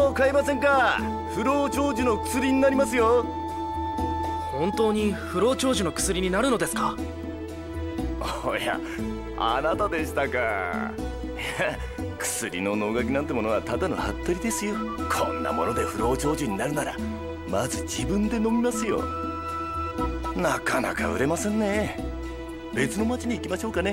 を買えませんか？不老長寿の薬になりますよ。 本当に不老長寿の薬になるのですか？ おや、あなたでしたか。薬の能書きなんてものはただのハッタリですよ。こんなもので不老長寿になるならまず自分で飲みますよ。なかなか売れませんね。別の町に行きましょうかね。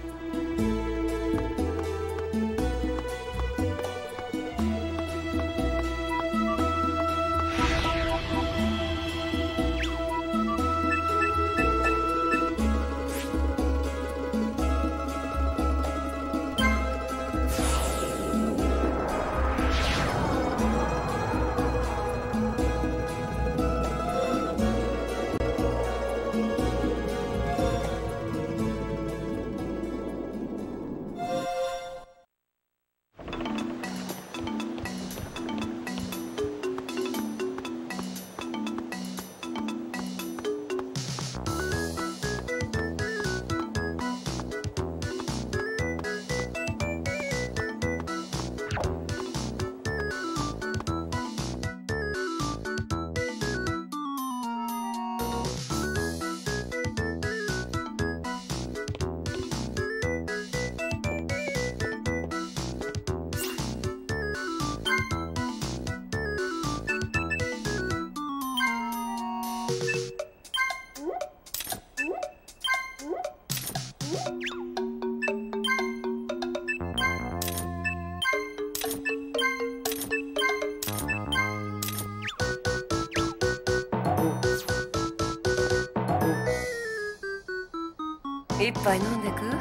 一杯飲んでく？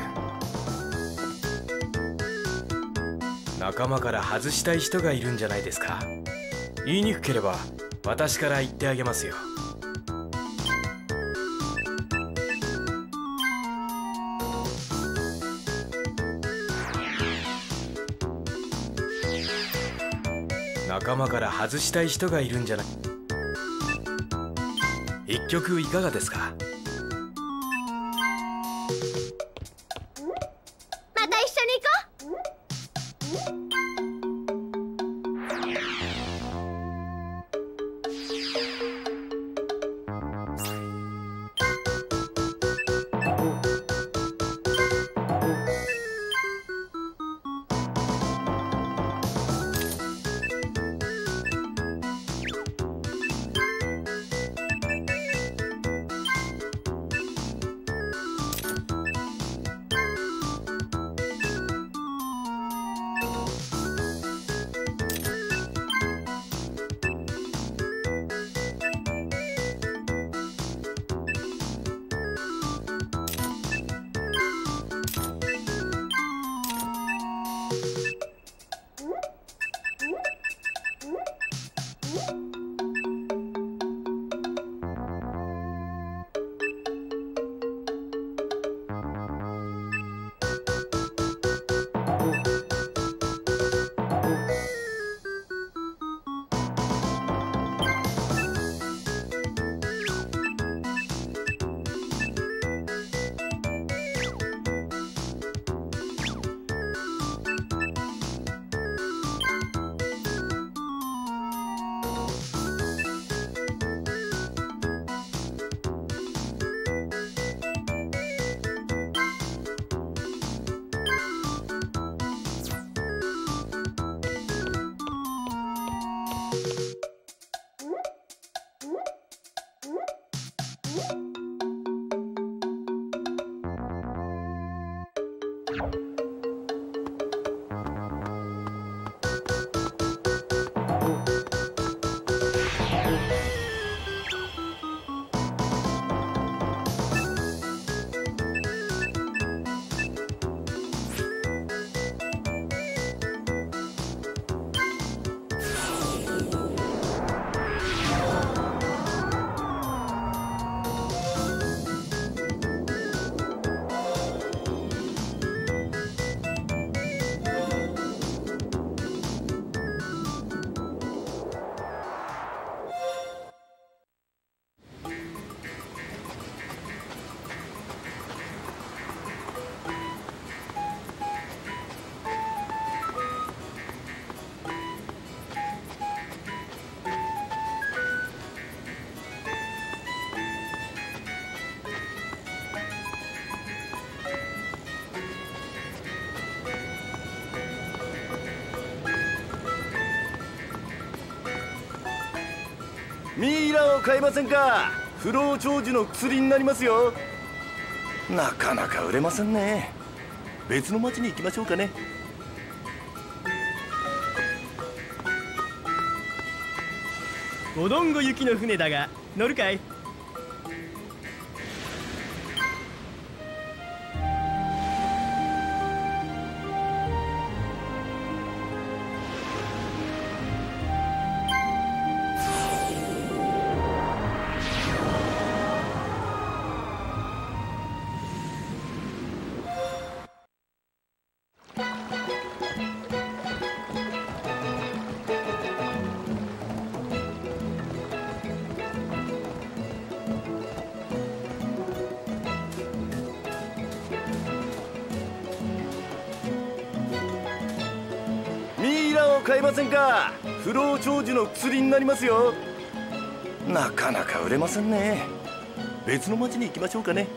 仲間から外したい人がいるんじゃないですか。言いにくければ私から言ってあげますよ。仲間から外したい人がいるんじゃない。一曲いかがですか？ また一緒に行こう。 ミイラを買いませんか？不老長寿の薬になりますよ。なかなか売れませんね。別の町に行きましょうかね。 おどんご行きの船だが乗るかい？ ミイラを買いませんか？不老長寿の薬になりますよ。なかなか売れませんね。別の町に行きましょうかね。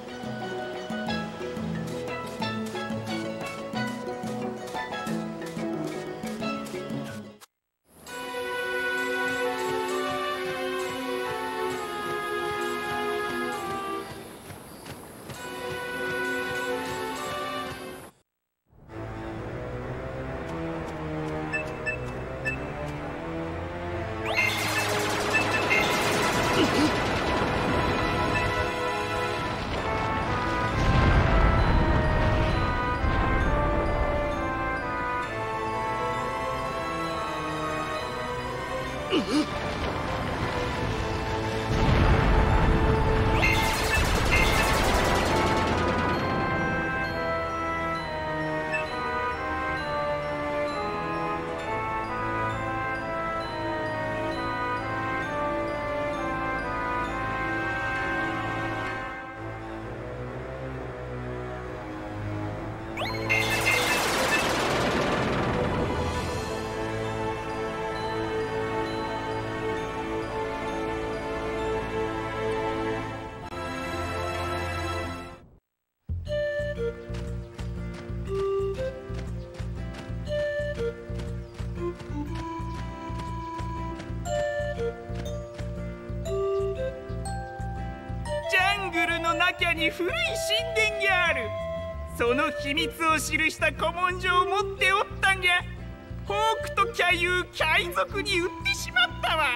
中に古い神殿がある。その秘密を記した古文書を持っておったんが、ホークとキャユー海賊に売ってしまったわ。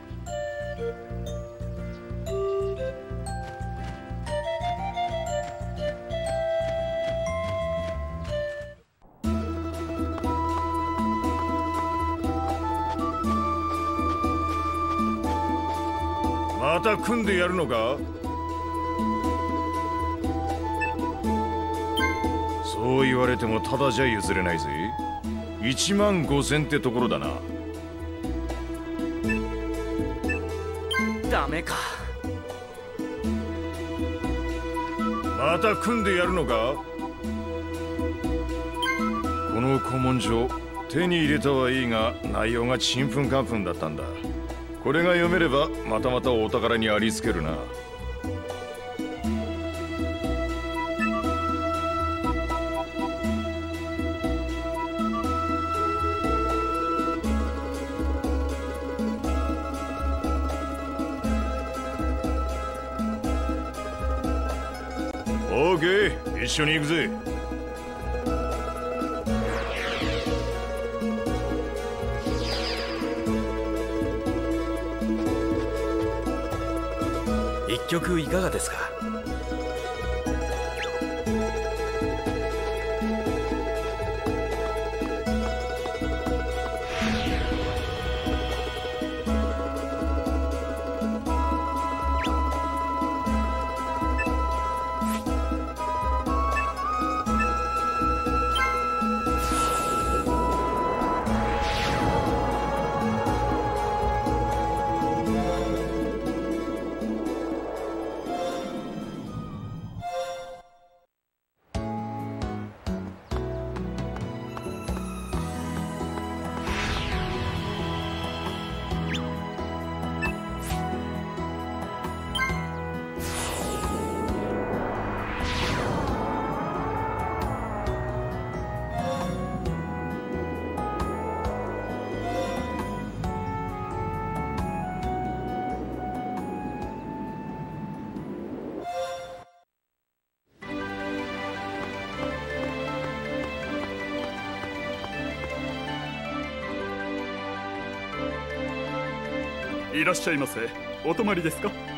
また組んでやるのか？そう言われてもただじゃ譲れないぜ。15000ってところだな。 ダメか。 また組んでやるのか？この古文書手に入れたはいいが、内容がちんぷんかんぷんだったんだ。これが読めればまたまたお宝にありつけるな。オーケー、一緒に行くぜ。 一曲いかがですか？ いらっしゃいませ。お泊まりですか？